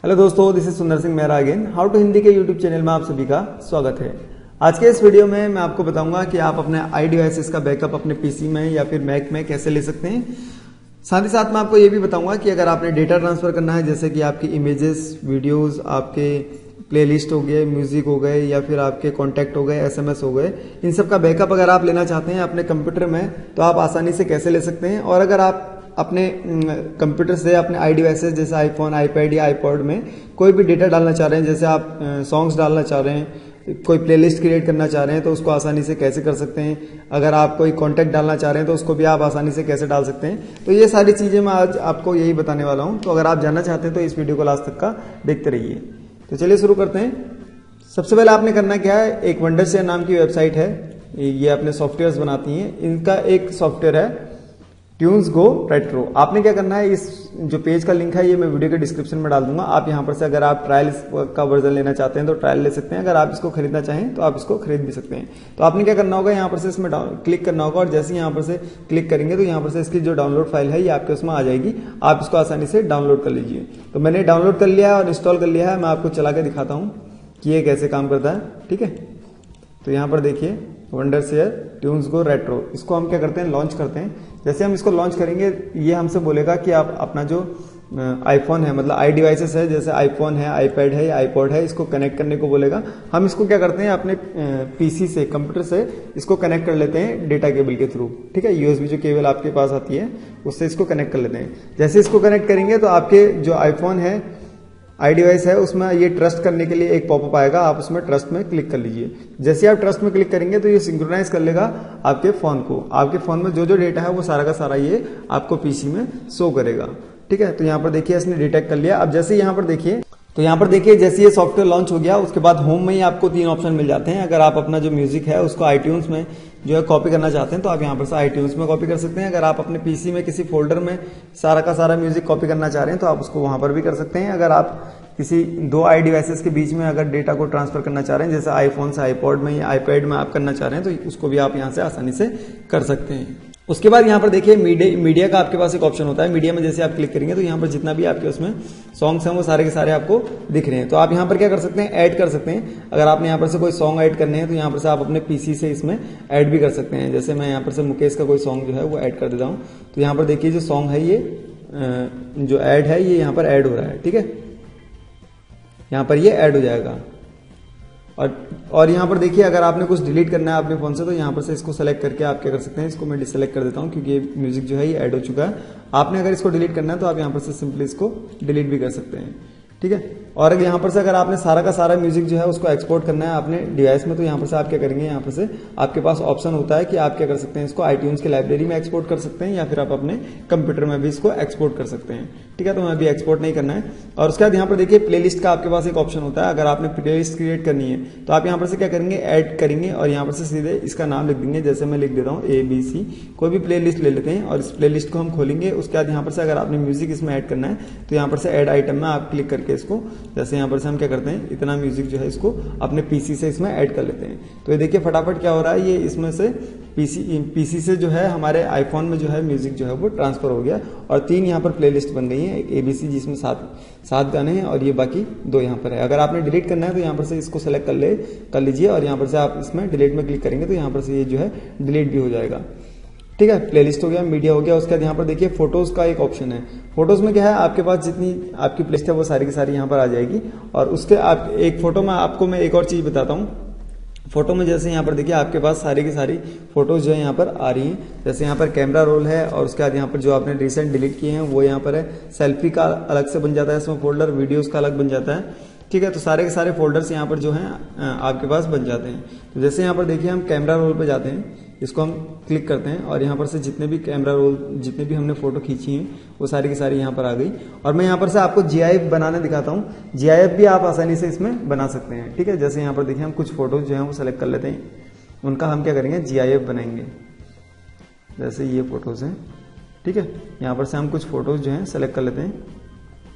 Hello दोस्तों, this is Sundar Singh Mehra again. How to Hindi के YouTube channel में आप सभी का स्वागत है। आज के इस वीडियो में मैं आपको बताऊंगा कि आप अपने आई डिवाइसेस का बैकअप अपने पीसी में या फिर मैक में कैसे ले सकते हैं। साथ ही साथ मैं आपको ये भी बताऊंगा कि अगर आपने डेटा ट्रांसफर करना है, जैसे कि आपकी इमेजेस, वीडियोस, आपके प्लेलिस्ट हो गए, म्यूजिक हो गए या फिर आपके कॉन्टैक्ट हो गए, एसएमएस हो गए, इन सब का बैकअप अगर आप लेना चाहते हैं अपने कंप्यूटर में तो आप आसानी से कैसे ले सकते हैं। और अगर आप अपने कंप्यूटर से अपने आई डिवाइसेस जैसे आईफोन, आईपैड या आईपॉड में कोई भी डेटा डालना चाह रहे हैं, जैसे आप सॉन्ग्स डालना चाह रहे हैं, कोई प्लेलिस्ट क्रिएट करना चाह रहे हैं तो उसको आसानी से कैसे कर सकते हैं। अगर आप कोई कॉन्टैक्ट डालना चाह रहे हैं तो उसको भी आप आसानी से कैसे डाल सकते हैं। तो ये सारी चीजें मैं आज आपको यही बताने वाला हूं। तो अगर आप जानना चाहते हैं तो इस वीडियो को लास्ट तक का देखते रहिए। तो चलिए शुरू करते हैं। सबसे पहले आपने करना क्या है, एक वंडरशेयर नाम की वेबसाइट है, ये अपने सॉफ्टवेयर बनाती है। इनका एक सॉफ्टवेयर है ट्यून्स गो रेट्रो। आपने क्या करना है, इस जो पेज का लिंक है ये मैं वीडियो के डिस्क्रिप्शन में डाल दूंगा। आप यहां पर से अगर आप ट्रायल का वर्जन लेना चाहते हैं तो ट्रायल ले सकते हैं। अगर आप इसको खरीदना चाहें तो आप इसको खरीद भी सकते हैं। तो आपने क्या करना होगा, यहाँ पर से इसमें क्लिक करना होगा और जैसे यहाँ पर से क्लिक करेंगे तो यहाँ पर से इसकी जो डाउनलोड फाइल है ये आपके उसमें आ जाएगी। आप इसको आसानी से डाउनलोड कर लीजिए। तो मैंने डाउनलोड कर लिया है और इंस्टॉल कर लिया है। मैं आपको चला के दिखाता हूँ कि ये कैसे काम करता है। ठीक है, तो यहाँ पर देखिए वंडरशेयर ट्यून्स गो रेट्रो, इसको हम क्या करते हैं, लॉन्च करते हैं। जैसे हम इसको लॉन्च करेंगे ये हमसे बोलेगा कि आप अपना जो आईफोन है, मतलब आई डिवाइसेस है, जैसे आईफोन है, आईपैड है या आईपॉड है, इसको कनेक्ट करने को बोलेगा। हम इसको क्या करते हैं, अपने पीसी से, कंप्यूटर से इसको कनेक्ट कर लेते हैं डेटा केबल के थ्रू। ठीक है, यूएसबी जो केबल आपके पास आती है उससे इसको कनेक्ट कर लेते हैं। जैसे इसको कनेक्ट करेंगे तो आपके जो आईफोन है, आई डिवाइस है, उसमें ये ट्रस्ट करने के लिए एक पॉपअप आएगा, आप उसमें ट्रस्ट में क्लिक कर लीजिए। जैसे आप ट्रस्ट में क्लिक करेंगे तो ये सिंक्रोनाइज कर लेगा आपके फोन को। आपके फोन में जो जो डेटा है वो सारा का सारा ये आपको पीसी में शो करेगा। ठीक है, तो यहाँ पर देखिए इसने डिटेक्ट कर लिया। अब जैसे यहाँ पर देखिए, तो यहाँ पर देखिए जैसे ये सॉफ्टवेयर लॉन्च हो गया उसके बाद होम में ही आपको 3 ऑप्शन मिल जाते हैं। अगर आप अपना जो म्यूजिक है उसको आईट्यून्स में जो है कॉपी करना चाहते हैं तो आप यहाँ पर से आईट्यून्स में कॉपी कर सकते हैं। अगर आप अपने पीसी में किसी फोल्डर में सारा का सारा म्यूजिक कॉपी करना चाह रहे हैं तो आप उसको वहां पर भी कर सकते हैं। अगर आप किसी 2 आई डिवाइसेस के बीच में अगर डेटा को ट्रांसफर करना चाह रहे हैं, जैसे आईफोन से आईपॉड में या आईपैड में आप करना चाह रहे हैं तो उसको भी आप यहाँ से आसानी से कर सकते हैं। उसके बाद यहाँ पर देखिए मीडिया का आपके पास एक ऑप्शन होता है। मीडिया में जैसे आप क्लिक करेंगे तो यहाँ पर जितना भी आपके उसमें सॉन्ग्स हैं वो सारे के सारे आपको दिख रहे हैं। तो आप यहाँ पर क्या कर सकते हैं, ऐड कर सकते हैं। अगर आपने यहाँ पर से कोई सॉन्ग ऐड करने हैं तो यहाँ पर से आप अपने पीसी से इसमें ऐड भी कर सकते हैं। जैसे मैं यहाँ पर से मुकेश का कोई सॉन्ग जो है वो ऐड कर देता हूँ। तो यहाँ पर देखिए जो सॉन्ग है ये जो ऐड है ये यहाँ पर ऐड हो रहा है। ठीक है, यहाँ पर ये ऐड हो जाएगा। और यहाँ पर देखिए अगर आपने कुछ डिलीट करना है अपने फोन से तो यहाँ पर से इसको सेलेक्ट करके आप क्या कर सकते हैं, इसको मैं डिसेलेक्ट कर देता हूँ क्योंकि ये म्यूजिक जो है ये ऐड हो चुका है। आपने अगर इसको डिलीट करना है तो आप यहाँ पर से सिंपली इसको डिलीट भी कर सकते हैं। ठीक है, और यहाँ पर से अगर आपने सारा का सारा म्यूजिक जो है उसको एक्सपोर्ट करना है अपने डिवाइस में तो यहाँ पर से आप क्या करेंगे, यहाँ पर से आपके पास ऑप्शन होता है कि आप क्या कर सकते हैं, इसको आईट्यून्स की लाइब्रेरी में एक्सपोर्ट कर सकते हैं या फिर आप अपने कंप्यूटर में भी इसको एक्सपोर्ट कर सकते हैं। ठीक है, तो मैं अभी एक्सपोर्ट नहीं करना है। और उसके बाद यहाँ पर देखिए प्लेलिस्ट का आपके पास एक ऑप्शन होता है। अगर आपने प्लेलिस्ट क्रिएट करनी है तो आप यहाँ पर से क्या करेंगे, ऐड करेंगे और यहाँ पर से सीधे इसका नाम लिख देंगे। जैसे मैं लिख देता हूँ ABC, कोई भी प्लेलिस्ट ले लेते हैं और इस प्लेलिस्ट को हम खोलेंगे। उसके बाद यहाँ पर से अगर आपने म्यूजिक इसमें ऐड करना है तो यहाँ पर से ऐड आइटम में आप क्लिक करके इसको, जैसे यहाँ पर से हम क्या करते हैं, इतना म्यूजिक जो है इसको अपने पीसी से इसमें ऐड कर लेते हैं। तो ये देखिए फटाफट क्या हो रहा है, ये इसमें से पीसी से जो है हमारे आईफोन में जो है म्यूजिक जो है वो ट्रांसफर हो गया और 3 यहाँ पर प्लेलिस्ट बन गई है, एक ABC जिसमें 7 गाने हैं और ये बाकी 2 यहाँ पर है। अगर आपने डिलीट करना है तो यहाँ पर से इसको सेलेक्ट कर लीजिए और यहाँ पर से आप इसमें डिलीट में क्लिक करेंगे तो यहाँ पर से ये जो है डिलीट भी हो जाएगा। ठीक है, प्लेलिस्ट हो गया, मीडिया हो गया। उसके बाद यहाँ पर देखिए फोटोज का एक ऑप्शन है। फोटोज में क्या है, आपके पास जितनी आपकी प्लेलिस्ट है वो सारी की सारी यहाँ पर आ जाएगी। और उसके आप एक फोटो में आपको मैं एक और चीज बताता हूँ। फोटो में जैसे यहाँ पर देखिए आपके पास सारी की सारी फोटोज जो है यहाँ पर आ रही हैं। जैसे यहाँ पर कैमरा रोल है और उसके बाद यहाँ पर जो आपने रिसेंट डिलीट किए हैं वो यहाँ पर है। सेल्फी का अलग से बन जाता है इसमें फोल्डर, वीडियोस का अलग बन जाता है। ठीक है, तो सारे के सारे फोल्डर्स यहाँ पर जो हैं आपके पास बन जाते हैं। तो जैसे यहाँ पर देखिए हम कैमरा रोल पे जाते हैं, इसको हम क्लिक करते हैं और यहाँ पर से जितने भी कैमरा रोल, जितने भी हमने फोटो खींची हैं वो सारी की सारी यहाँ पर आ गई। और मैं यहाँ पर से आपको GIF बनाने दिखाता हूँ। GIF भी आप आसानी से इसमें बना सकते हैं। ठीक है, जैसे यहाँ पर देखिए हम कुछ फोटोज जो है वो सेलेक्ट कर लेते हैं, उनका हम क्या करेंगे, GIF बनाएंगे। जैसे ये फोटोज हैं, ठीक है, यहाँ पर से हम कुछ फोटोज जो है सेलेक्ट कर लेते हैं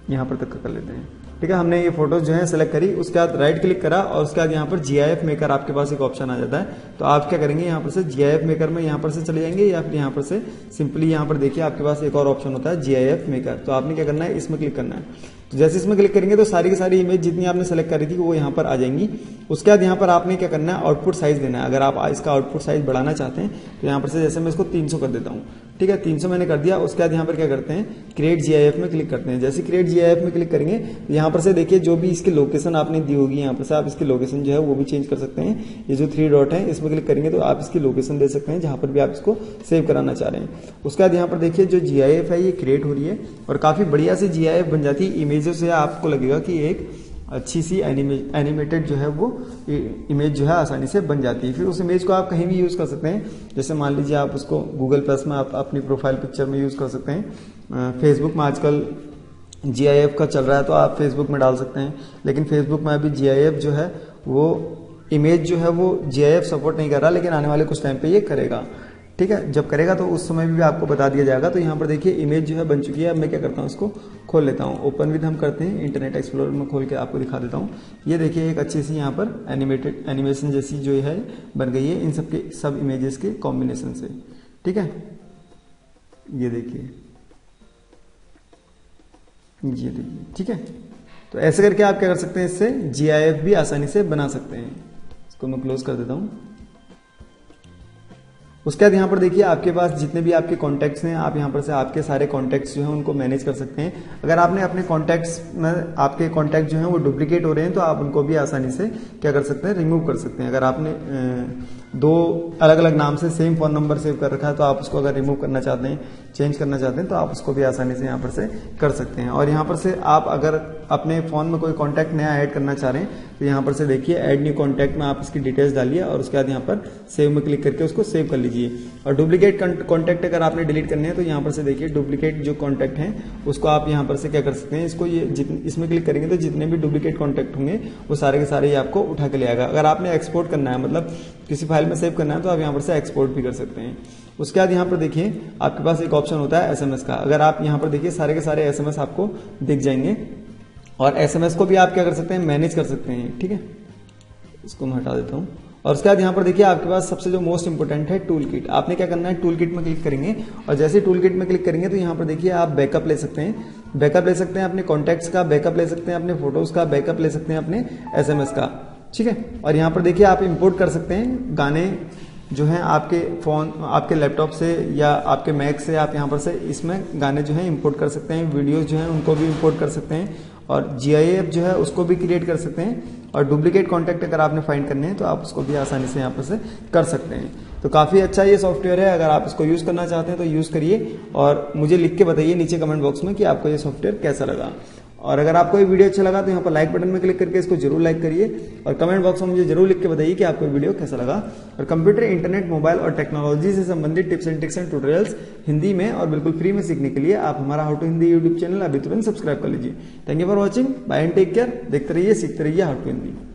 यहाँ पर तक कर लेते हैं। ठीक है, हमने ये फोटोज जो है सेलेक्ट करी, उसके बाद राइट क्लिक करा और उसके बाद यहाँ पर GIF मेकर आपके पास एक ऑप्शन आ जाता है। तो आप क्या करेंगे, यहाँ पर से GIF मेकर में यहाँ पर से चले जाएंगे या फिर यहाँ पर से सिंपली यहाँ पर देखिए आपके पास एक और ऑप्शन होता है GIF मेकर। तो आपने क्या करना है, इसमें क्लिक करना है। तो जैसे इसमें क्लिक करेंगे तो सारी की सारी इमेज जितनी आपने सेलेक्ट करी थी वो यहाँ पर आ जाएंगी। उसके बाद यहाँ पर आपने क्या करना है, आउटपुट साइज देना है। अगर आप इसका आउटपुट साइज बढ़ाना चाहते हैं तो यहाँ पर से जैसे मैं इसको 300 कर देता हूँ। ठीक है, 300 मैंने कर दिया। उसके बाद यहाँ पर क्या करते हैं, क्रिएट GIF में क्लिक करते हैं। जैसे क्रिएट GIF में क्लिक करेंगे तो यहाँ पर से देखिए जो भी इसकी लोकेशन आपने दी होगी, यहाँ पर से आप इसकी लोकेशन जो है वो भी चेंज कर सकते हैं। ये जो 3 डॉट है इसमें क्लिक करेंगे तो आप इसकी लोकेशन दे सकते हैं जहां पर भी आप इसको सेव कराना चाह रहे हैं। उसके बाद यहाँ पर देखिए जो GIF है ये क्रिएट हो रही है और काफी बढ़िया से GIF बन जाती है। इमेजेस से आपको लगेगा कि एक अच्छी सी एनिमेटेड जो है वो इमेज जो है आसानी से बन जाती है। फिर उस इमेज को आप कहीं भी यूज कर सकते हैं। जैसे मान लीजिए आप उसको गूगल प्लस में आप अपनी प्रोफाइल पिक्चर में यूज कर सकते हैं। फेसबुक में आजकल GIF का चल रहा है तो आप फेसबुक में डाल सकते हैं, लेकिन फेसबुक में अभी GIF जो है वो इमेज जो है वो GIF सपोर्ट नहीं कर रहा, लेकिन आने वाले कुछ टाइम पे ये करेगा। ठीक है, जब करेगा तो उस समय भी आपको बता दिया जाएगा। तो यहाँ पर देखिए इमेज जो है बन चुकी है। अब मैं क्या करता हूँ, इसको खोल लेता हूँ। ओपन विद हम करते हैं, इंटरनेट एक्सप्लोरर में खोल के आपको दिखा देता हूँ। ये देखिए एक अच्छी सी यहाँ पर एनिमेशन जैसी जो है बन गई है इन सब इमेजेस के कॉम्बिनेशन से। ठीक है, ये देखिए, ये देखिए। ठीक है, तो ऐसे करके आप क्या कर सकते हैं, इससे GIF भी आसानी से बना सकते हैं। इसको मैं क्लोज कर देता हूँ। उसके बाद यहाँ पर देखिए आपके पास जितने भी आपके कॉन्टैक्ट्स हैं, आप यहाँ पर से आपके सारे कॉन्टैक्ट्स जो हैं उनको मैनेज कर सकते हैं। अगर आपने अपने कॉन्टैक्ट्स में आपके कॉन्टैक्ट जो हैं वो डुप्लीकेट हो रहे हैं तो आप उनको भी आसानी से क्या कर सकते हैं, रिमूव कर सकते हैं। अगर आपने 2 अलग अलग नाम से सेम फोन नंबर सेव कर रखा है तो आप उसको अगर रिमूव करना चाहते हैं, चेंज करना चाहते हैं तो आप उसको भी आसानी से यहाँ पर से कर सकते हैं। और यहाँ पर से आप अगर अपने फोन में कोई कॉन्टैक्ट नया ऐड करना चाह रहे हैं तो यहाँ पर से देखिए ऐड न्यू कॉन्टैक्ट में आप इसकी डिटेल्स डालिए और उसके बाद यहाँ पर सेव में क्लिक करके उसको सेव कर लीजिए। और डुप्लीकेट कॉन्टैक्ट अगर आपने डिलीट करने हैं तो यहाँ पर से देखिए डुप्लीकेट जो कॉन्टैक्ट हैं उसको आप यहाँ पर से क्या कर सकते हैं, इसको इसमें क्लिक करेंगे तो जितने भी डुप्लीकेट कॉन्टैक्ट होंगे वो सारे के सारे आपको उठा के ले आएगा। अगर आपने एक्सपोर्ट करना है, मतलब किसी फाइल में सेव करना है, तो आप यहाँ पर से एक्सपोर्ट भी कर सकते हैं। उसके बाद यहाँ पर देखिए आपके पास एक ऑप्शन होता है SMS का। अगर आप यहाँ पर देखिए सारे के सारे SMS आपको दिख जाएंगे और SMS को भी आप क्या कर सकते हैं, मैनेज कर सकते हैं। ठीक है, इसको मैं हटा देता हूँ। और उसके बाद यहाँ पर देखिए आपके पास सबसे जो मोस्ट इंपोर्टेंट है टूल किट। आपने क्या करना है, टूल किट में क्लिक करेंगे और जैसे टूल किट में क्लिक करेंगे तो यहाँ पर देखिए आप बैकअप ले सकते हैं। बैकअप ले सकते हैं अपने कॉन्टैक्ट्स का, बैकअप ले सकते हैं अपने फोटोज का, बैकअप ले सकते हैं अपने SMS का। ठीक है, और यहाँ पर देखिए आप इंपोर्ट कर सकते हैं गाने जो हैं आपके फोन, आपके लैपटॉप से या आपके मैक से। आप यहाँ पर से इसमें गाने जो है इंपोर्ट कर सकते हैं, वीडियोस जो है उनको भी इंपोर्ट कर सकते हैं और GIF जो है उसको भी क्रिएट कर सकते हैं। और डुप्लीकेट कॉन्टैक्ट अगर आपने फाइंड करने हैं तो आप उसको भी आसानी से यहाँ पर से कर सकते हैं। तो काफी अच्छा ये सॉफ्टवेयर है। अगर आप इसको यूज करना चाहते हैं तो यूज करिए और मुझे लिख के बताइए नीचे कमेंट बॉक्स में कि आपको ये सॉफ्टवेयर कैसा लगा। और अगर आपको ये वीडियो अच्छा लगा तो यहाँ पर लाइक बटन में क्लिक करके इसको जरूर लाइक करिए और कमेंट बॉक्स में मुझे जरूर लिख के बताइए कि आपको वीडियो कैसा लगा। और कंप्यूटर, इंटरनेट, मोबाइल और टेक्नोलॉजी से संबंधित tips and tricks and tutorials Hindi में और बिल्कुल फ्री में सीखने के लिए आप हमारा how to Hindi YouTube channel अभी तुरंत सब्सक्राइब कर लीजिए। Thank you for watching, bye and take care. देखते रहिए, सीखते रहिए हाउ टू हिंदी।